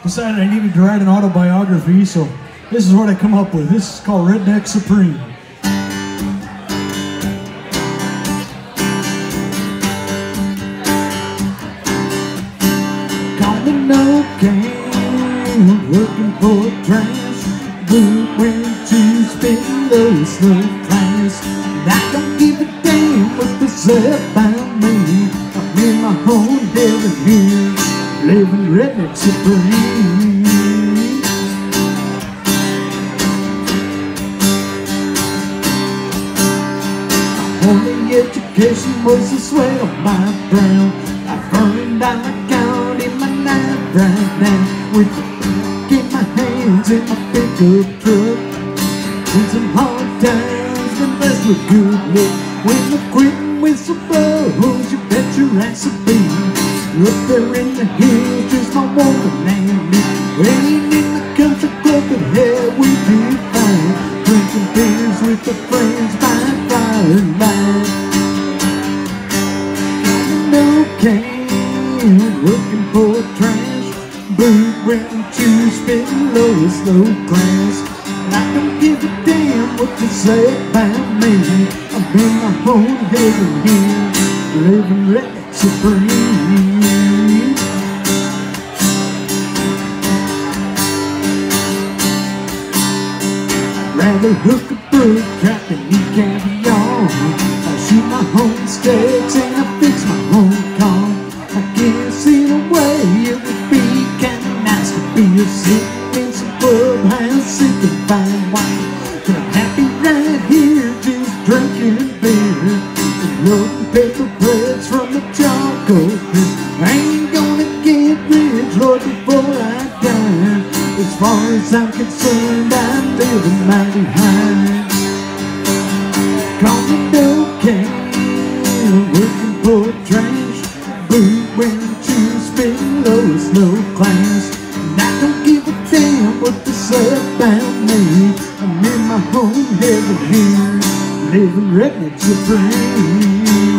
decided I needed to write an autobiography, so this is what I come up with. This is called Redneck Supreme. Calling no can, working for trash, blue when to spin low, slow class. And I don't give a damn what they say about me. I'm in my own heaven here, living redneck supreme. My only education was the sweat of my brow. I burned down my county in my knife right now, with the book in my hands in my pickup truck. In some hard times, the rest were good luck. When the quitting whistle blows, you bet your ass will be up there in the hills, just my woman and me. Waiting in the country club, but hell, we did fine, drinking beers with the friends by fire and mine. No can, working for trash, blue brown to spin low, slow class. And I don't give a damn what they say about me. I'm in my own heaven here, living redneck supreme. I'd rather hook a brook trap than eat caviar. I shoot my own steaks and I fix my own car. I guess in a way it would be kinda nice to be a sitting in some clubhouse sipping fine wine. But I'm happy right here just drinking beer and rolling paper plates from the charcoal pit. I ain't gonna get rich, Lord, before I die. As far as I'm concerned, I'm living mighty high. Call me no can, working for trash, blue when to spin low, slow class. And I don't give a damn what they say about me. I'm in my own heaven here, living redneck supreme.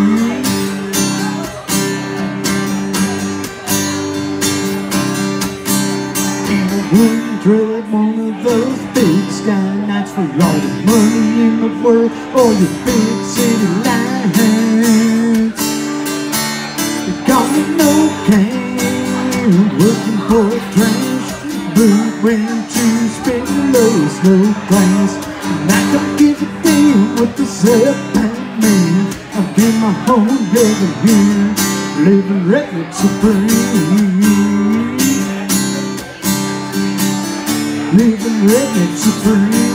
Wouldn't trade one of those big sky nights for all the money in the world or your big city lights. They call me no can, working for trash, blue when to spin low, slow class. And I don't give a damn what they say about me. I'm in my own heaven here, living redneck supreme. Living redneck supreme.